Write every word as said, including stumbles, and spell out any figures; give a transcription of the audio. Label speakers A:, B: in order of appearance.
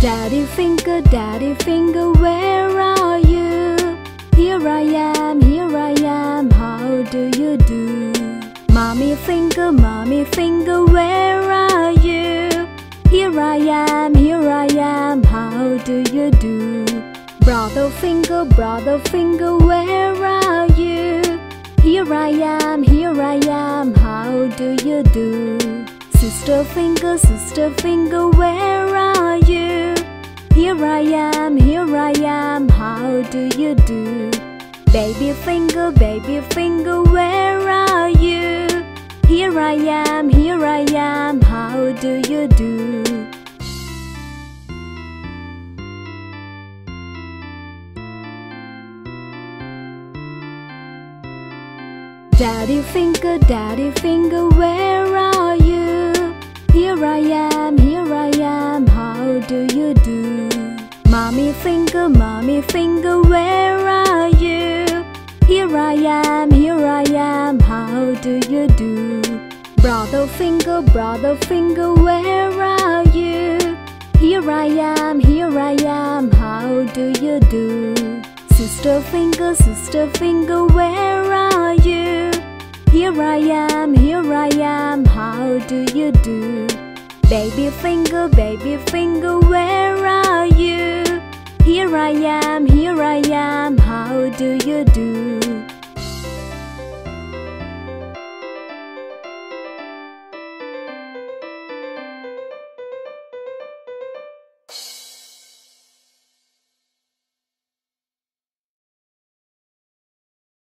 A: Daddy finger, daddy finger, where are you? Here I am, here I am, how do you do? Mommy finger, mommy finger, where are you? Here I am, here I am, how do you do? Brother finger, brother finger, where are you? Here I am, here I am, how do you do? Sister finger, sister finger, where are you? Here I am, here I am, how do you do? Baby finger, baby finger, where are you? Here I am, here I am, how do you do? Daddy finger, daddy finger, where are you? Here I am, here I am, how do you do? Mommy finger, mommy finger, where are you? Here I am, here I am, how do you do? Brother finger, brother finger, where are you? Here I am, here I am, how do you do? Sister finger, sister finger, where are you? Here I am, here I am, how do you do? Baby finger, baby finger, where are you? Here I am, here I am, how do you do?